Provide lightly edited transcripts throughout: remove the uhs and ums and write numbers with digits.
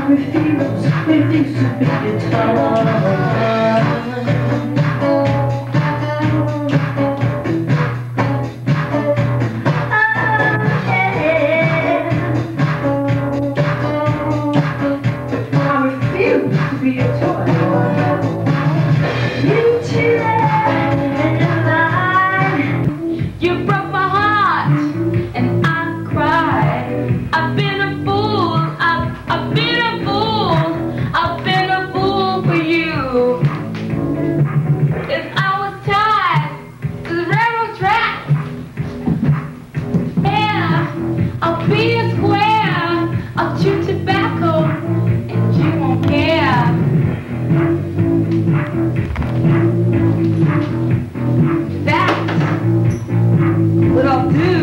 refuse to be your toy. Be a toy. You cheated and you lied. You broke my heart and I cried. I've been a fool. I've been a fool. I've been a fool for you. 'Cause I was tied to the railroad tracks. Yeah, I'll be a square. I'll chew tobacco and you won't care. That's what I'll do.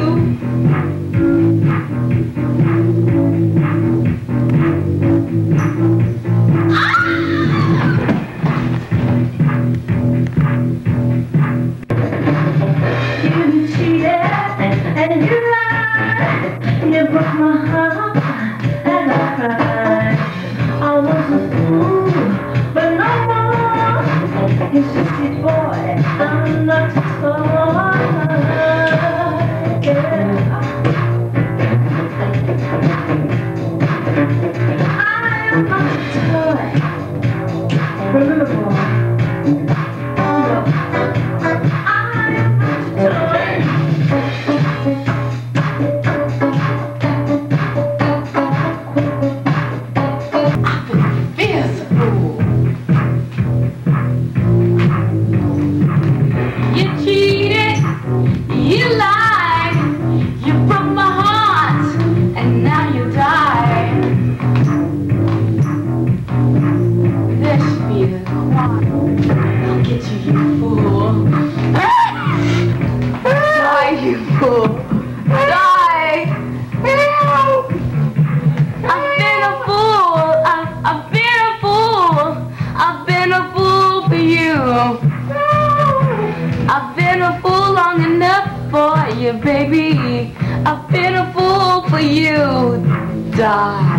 You cheated and you lied. You broke my heart and I cried. I was a fool, but no more. You sissy boy, I'm not a toy. Yeah. I am not a toy. Remember, boy. Oh no. I am not a toy. Fierce fool. You cheated, you lied, you broke my heart, and now you die. There should be a choir. I'll get you, you fool. Die, you fool. Die. Help. I've been a fool. I've been a fool. I've been a fool for you. I've been a fool long enough for you, baby. I've been a fool for you. Die.